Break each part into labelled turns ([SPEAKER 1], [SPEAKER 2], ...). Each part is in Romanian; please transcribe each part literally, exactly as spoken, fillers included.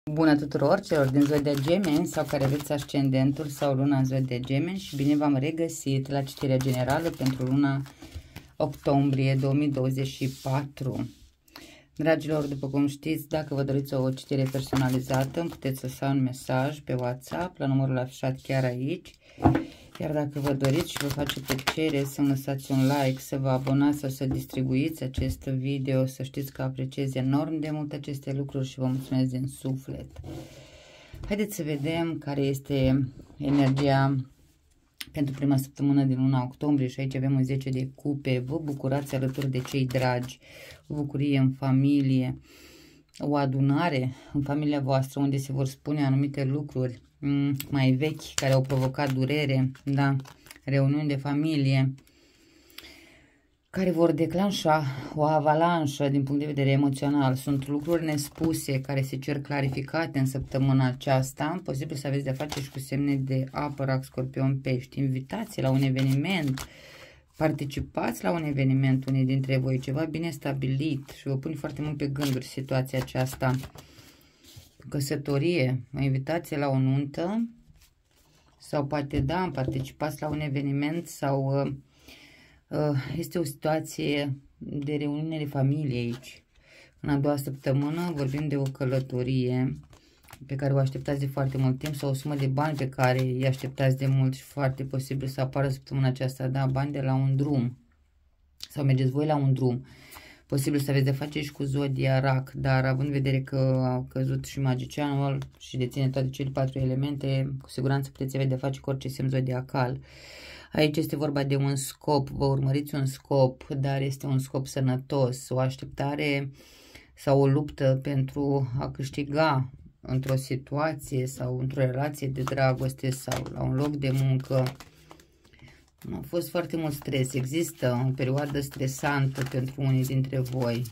[SPEAKER 1] Bună tuturor celor din Zodia Gemeni sau care aveți ascendentul sau luna în Zodia Gemeni și bine v-am regăsit la citirea generală pentru luna octombrie două mii douăzeci și patru. Dragilor, după cum știți, dacă vă doriți o citire personalizată, îmi puteți lăsa un mesaj pe WhatsApp la numărul afișat chiar aici. Iar dacă vă doriți și vă face plăcere să-mi lăsați un like, să vă abonați sau să distribuiți acest video, să știți că apreciez enorm de mult aceste lucruri și vă mulțumesc din suflet. Haideți să vedem care este energia pentru prima săptămână din luna octombrie și aici avem un zece de cupe. Vă bucurați alături de cei dragi, o bucurie în familie, o adunare în familia voastră unde se vor spune anumite lucruri mai vechi care au provocat durere, da, reuniuni de familie care vor declanșa o avalanșă din punct de vedere emoțional. Sunt lucruri nespuse care se cer clarificate în săptămâna aceasta. Posibil să aveți de-a face și cu semne de apă, rac, scorpion, pești. Invitații la un eveniment, participați la un eveniment unii dintre voi, ceva bine stabilit și vă pune foarte mult pe gânduri situația aceasta. Căsătorie, o invitație la o nuntă sau poate da, participați la un eveniment sau uh, uh, este o situație de reuniune de familie aici. În a doua săptămână vorbim de o călătorie pe care o așteptați de foarte mult timp sau o sumă de bani pe care îi așteptați de mult și foarte posibil să apară săptămâna aceasta, da, bani de la un drum sau mergeți voi la un drum. Posibil să aveți de face și cu Zodia Rac, dar având în vedere că a căzut și magicianul și deține toate cele patru elemente, cu siguranță puteți avea de face cu orice semn zodiacal. Aici este vorba de un scop, vă urmăriți un scop, dar este un scop sănătos, o așteptare sau o luptă pentru a câștiga într-o situație sau într-o relație de dragoste sau la un loc de muncă. A fost foarte mult stres. Există o perioadă stresantă pentru unii dintre voi.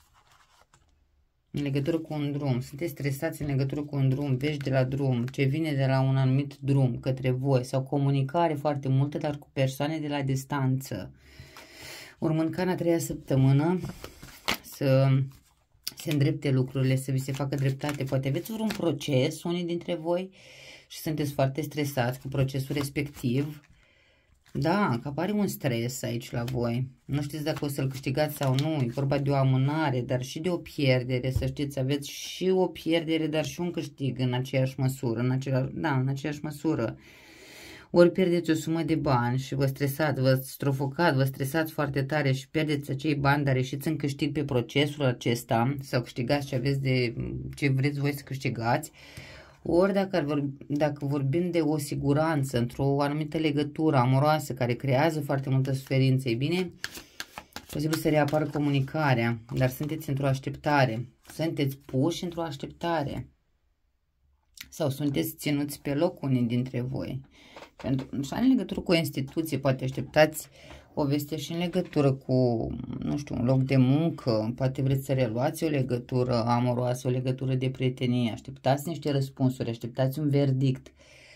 [SPEAKER 1] În legătură cu un drum. Sunteți stresați în legătură cu un drum, vești de la drum, ce vine de la un anumit drum către voi. Sau comunicare foarte multă, dar cu persoane de la distanță. Urmând ca în a treia săptămână să se îndrepte lucrurile, să vi se facă dreptate. Poate aveți vreun proces, unii dintre voi, și sunteți foarte stresați cu procesul respectiv. Da, că apare un stres aici la voi. Nu știți dacă o să-l câștigați sau nu. E vorba de o amânare, dar și de o pierdere. Să știți, aveți și o pierdere, dar și un câștig în aceeași măsură. În acela, da, în aceeași măsură. Ori pierdeți o sumă de bani și vă stresați, vă strofocați, vă stresați foarte tare și pierdeți acei bani, dar ieșiți în câștig pe procesul acesta sau câștigați ce aveți de ce vreți voi să câștigați. Ori dacă, vorbi, dacă vorbim de o siguranță într-o anumită legătură amoroasă care creează foarte multă suferință, e bine, posibil să reapară comunicarea, dar sunteți într-o așteptare, sunteți puși într-o așteptare sau sunteți ținuți pe loc unii dintre voi. Pentru, și în legătură cu o instituție, poate așteptați o veste și în legătură cu, nu știu, un loc de muncă, poate vreți să reluați o legătură amoroasă, o legătură de prietenie, așteptați niște răspunsuri, așteptați un verdict.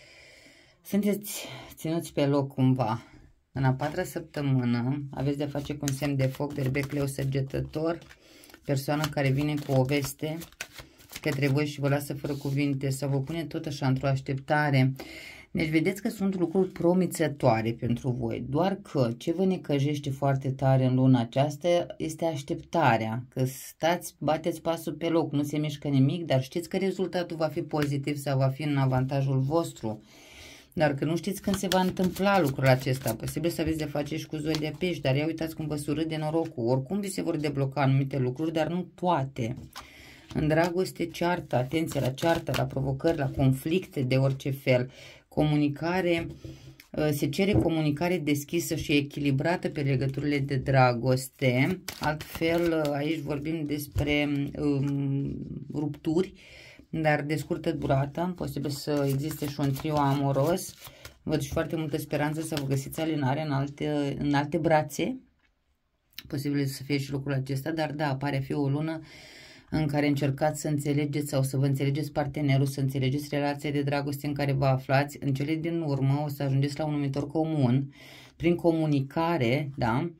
[SPEAKER 1] Sunteți ținuți pe loc cumva. În a patra săptămână aveți de-a face cu un semn de foc, de berbec, leu, săgetător, persoană care vine cu o veste către voi și vă lasă fără cuvinte sau vă pune tot așa într-o așteptare. Deci vedeți că sunt lucruri promițătoare pentru voi, doar că ce vă necăjește foarte tare în luna aceasta este așteptarea, că stați, bateți pasul pe loc, nu se mișcă nimic, dar știți că rezultatul va fi pozitiv sau va fi în avantajul vostru, dar că nu știți când se va întâmpla lucrul acesta. Posibil să aveți de face și cu Zodia Pești, dar ia uitați cum vă surâde norocul, oricum vi se vor debloca anumite lucruri, dar nu toate. În dragoste, ceartă, atenție la ceartă, la provocări, la conflicte de orice fel. Comunicare, se cere comunicare deschisă și echilibrată pe legăturile de dragoste. Altfel, aici vorbim despre um, rupturi, dar de scurtă durată. Posibil să existe și un trio amoros. Văd și foarte multă speranță să vă găsiți alinare în alte, în alte brațe. Posibil să fie și lucrul acesta, dar da, pare a fi o lună în care încercați să înțelegeți sau să vă înțelegeți partenerul, să înțelegeți relația de dragoste în care vă aflați. În cele din urmă o să ajungeți la un numitor comun prin comunicare, da?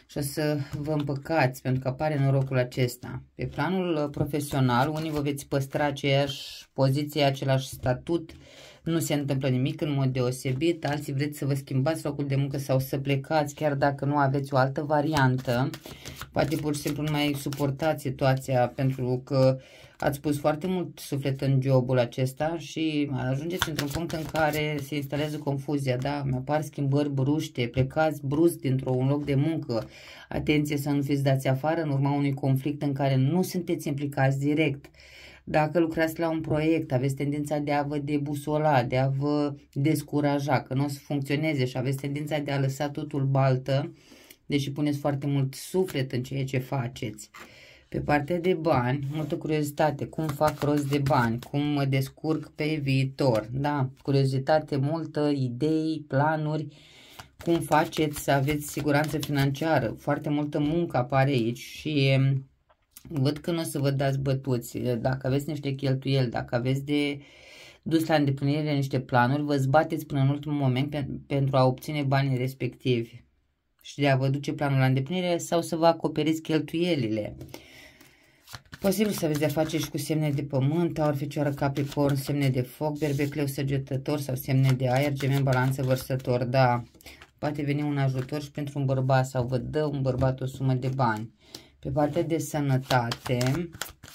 [SPEAKER 1] și o să vă împăcați, pentru că apare norocul acesta. Pe planul profesional, unii vă veți păstra aceeași poziție, același statut, nu se întâmplă nimic în mod deosebit, alții vreți să vă schimbați locul de muncă sau să plecați, chiar dacă nu aveți o altă variantă. Poate pur și simplu nu mai suportați situația pentru că ați pus foarte mult suflet în jobul acesta și ajungeți într-un punct în care se instalează confuzia, da? Mi-apar schimbări bruște, plecați brusc dintr-un loc de muncă. Atenție să nu fiți dați afară în urma unui conflict în care nu sunteți implicați direct. Dacă lucrați la un proiect, aveți tendința de a vă debusola, de a vă descuraja, că nu o să funcționeze și aveți tendința de a lăsa totul baltă, deși puneți foarte mult suflet în ceea ce faceți. Pe partea de bani, multă curiozitate, cum fac rost de bani, cum mă descurc pe viitor, da, curiozitate multă, idei, planuri, cum faceți să aveți siguranță financiară, foarte multă muncă apare aici și văd că nu o să vă dați bătuți, dacă aveți niște cheltuieli, dacă aveți de dus la îndeplinire niște planuri, vă zbateți până în ultimul moment pe, pentru a obține banii respectivi și de a vă duce planul la îndeplinire sau să vă acoperiți cheltuielile. Posibil să aveți de-a face și cu semne de pământ, Taur, Fecioară, Capricorn, semne de foc, Berbecleu, Săgetător sau semne de aer, Gemeni, Balanță, Vărsător, da. Poate veni un ajutor și pentru un bărbat sau vă dă un bărbat o sumă de bani. Pe partea de sănătate,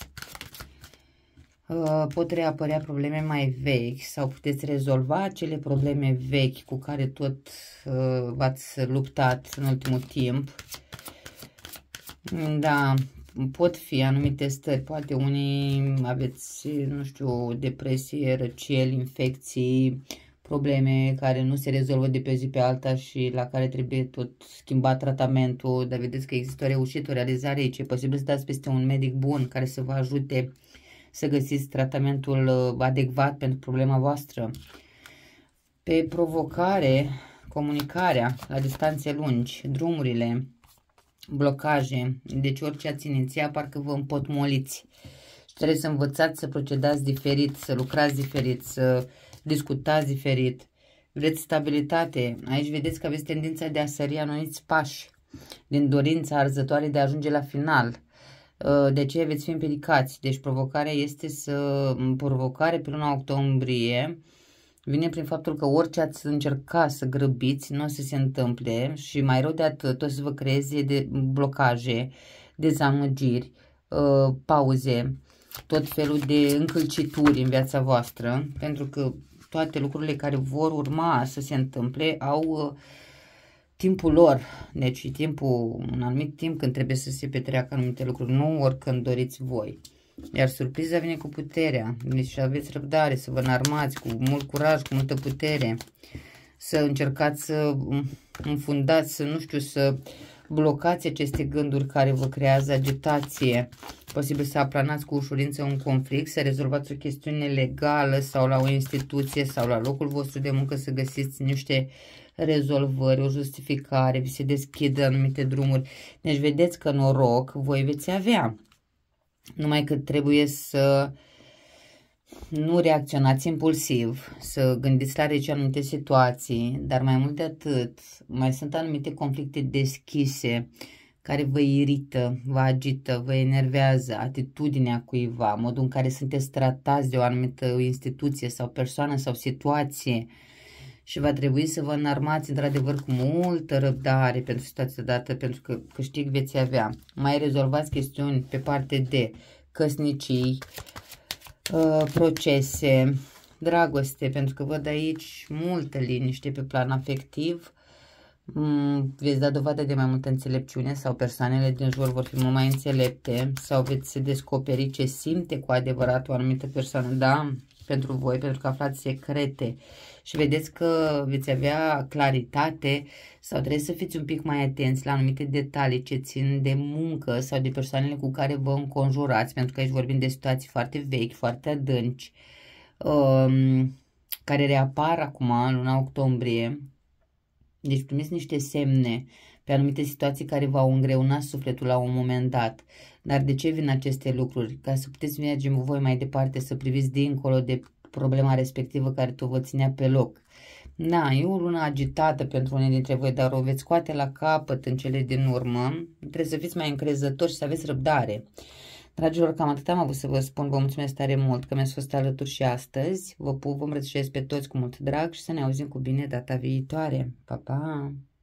[SPEAKER 1] pot reapărea probleme mai vechi sau puteți rezolva acele probleme vechi cu care tot v-ați luptat în ultimul timp. Da, pot fi anumite stări, poate unii aveți, nu știu, depresie, răceli, infecții, probleme care nu se rezolvă de pe zi pe alta și la care trebuie tot schimbat tratamentul, dar vedeți că există o reușită, o realizare aici. E posibil să dați peste un medic bun care să vă ajute să găsiți tratamentul adecvat pentru problema voastră. Pe provocare, comunicarea la distanțe lungi, drumurile, blocaje, deci orice ați inițiat, parcă vă împotmoliți. Și trebuie să învățați să procedați diferit, să lucrați diferit, să discutați diferit. Vreți stabilitate. Aici vedeți că aveți tendința de a sări anumiți pași din dorința arzătoare de a ajunge la final. De aceea veți fi împiedicați. Deci provocarea este să... Provocare pe luna octombrie vine prin faptul că orice ați încerca să grăbiți, nu o să se întâmple și mai rău de atât, o să vă creeze de blocaje, dezamăgiri, pauze, tot felul de încălcituri în viața voastră, pentru că toate lucrurile care vor urma să se întâmple au uh, timpul lor. Deci timpul, un anumit timp când trebuie să se petreacă anumite lucruri, nu oricând doriți voi. Iar surpriza vine cu puterea. Deci aveți răbdare, să vă înarmați cu mult curaj, cu multă putere, să încercați să înfundați, să nu știu, să blocați aceste gânduri care vă creează agitație. Posibil să aplanați cu ușurință un conflict, să rezolvați o chestiune legală sau la o instituție sau la locul vostru de muncă să găsiți niște rezolvări, o justificare, vi se deschid anumite drumuri. Deci vedeți că noroc voi veți avea. Numai că trebuie să nu reacționați impulsiv, să gândiți la rece anumite situații, dar mai mult de atât, mai sunt anumite conflicte deschise care vă irită, vă agită, vă enervează, atitudinea cuiva, modul în care sunteți tratați de o anumită instituție sau persoană sau situație și va trebui să vă înarmați într-adevăr cu multă răbdare pentru situația dată, pentru că câștig veți avea. Mai rezolvați chestiuni pe parte de căsnicii, procese, dragoste, pentru că văd aici multă liniște pe plan afectiv. Veți da dovadă de mai multă înțelepciune sau persoanele din jur vor fi mult mai înțelepte sau veți descoperi ce simte cu adevărat o anumită persoană, da, pentru voi, pentru că aflați secrete și vedeți că veți avea claritate sau trebuie să fiți un pic mai atenți la anumite detalii ce țin de muncă sau de persoanele cu care vă înconjurați, pentru că aici vorbim de situații foarte vechi, foarte adânci, um, care reapar acum în luna octombrie. Deci primiți niște semne pe anumite situații care v-au îngreunat sufletul la un moment dat. Dar de ce vin aceste lucruri? Ca să puteți merge voi mai departe, să priviți dincolo de problema respectivă care tot vă ținea pe loc. Da, e o lună agitată pentru unii dintre voi, dar o veți scoate la capăt în cele din urmă. Trebuie să fiți mai încrezători și să aveți răbdare. Dragilor, cam atât am avut să vă spun. Vă mulțumesc tare mult că mi-ați fost alături și astăzi. Vă pup, vă îmbrățișez pe toți cu mult drag și să ne auzim cu bine data viitoare. Pa, pa!